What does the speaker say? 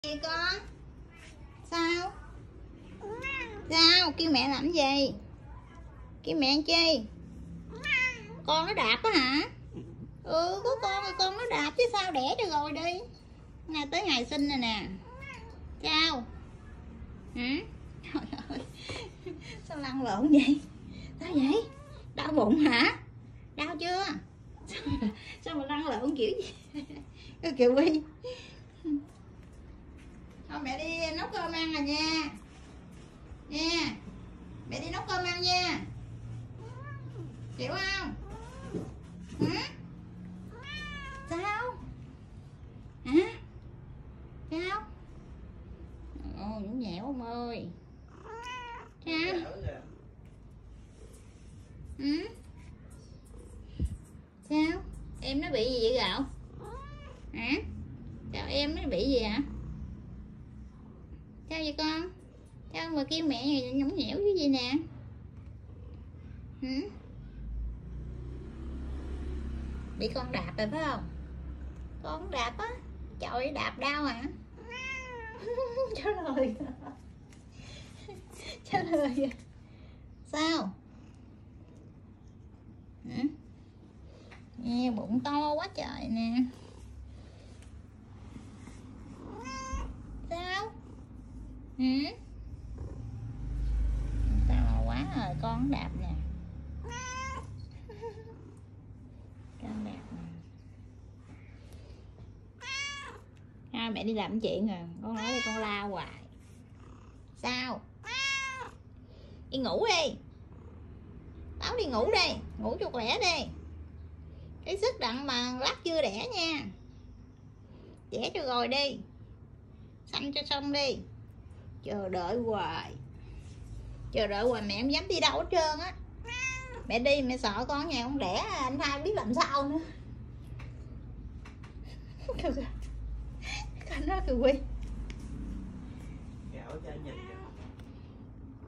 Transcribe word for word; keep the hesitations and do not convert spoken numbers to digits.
Gì con? Sao? Sao? Kêu mẹ làm gì? Kêu mẹ làm chi? Con nó đạp á hả? Ừ, có con thì con nó đạp chứ sao, đẻ cho rồi đi. Ngày tới ngày sinh này nè. Sao? Hả? Trời ơi. Sao lăn lộn vậy? Sao vậy? Đau bụng hả? Đau chưa? Sao mà, sao mà lăn lộn kiểu gì? Cái Kiều Quy. Thôi mẹ đi nấu cơm ăn rồi nha. Nha. Mẹ đi nấu cơm ăn nha. Chịu không? Hả? Sao? Hả? Sao? Ôi nhũng nhẽo ông ơi. Sao? Ừ? Sao? Em nó bị gì vậy Gạo? Hả? Sao em nó bị gì hả? Sao vậy con? Sao mà kêu mẹ nhũng nhẽo cái gì nè? Hử? Bị con đạp rồi phải không? Con đạp á? Trời, đạp đau hả? Trả lời. Trả lời. Sao? Hả? Nghe bụng to quá trời nè. Sao? Hả? To quá rồi, con đạp nè. Con đạp nè. À, mẹ đi làm chuyện rồi, con nói đi con la hoài. Sao? Đi ngủ đi. Táo đi ngủ đi, ngủ cho khỏe đi. Cái sức đặng mà lát chưa đẻ nha. Đẻ cho rồi đi. Sanh cho xong đi. Chờ đợi hoài. Chờ đợi hoài mẹ không dám đi đâu hết trơn á. Mẹ đi mẹ sợ con nhà không đẻ anh hai biết làm sao nữa. Coi nó kìa Quy. Gạo cho nhìn